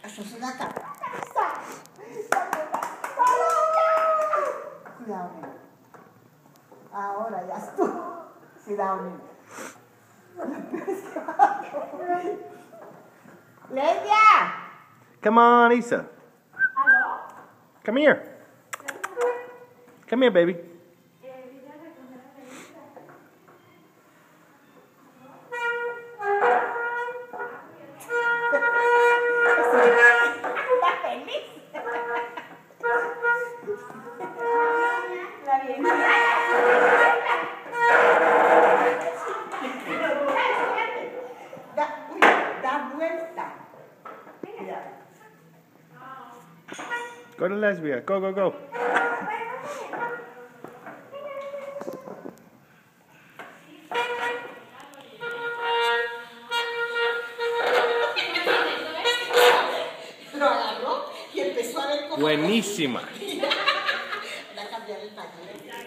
Eso es una cabeza. Cuidado, nena. Ahora ya estuvo. Cuidado, nena. Leia! Come on, Isa. ¿Aló? Come here. Come here, baby. Da vuelta. Go to Lesbia. Go, go, go. Lo agarró y empezó a ver cómo... Buenísima. Va a cambiar el pañuelo.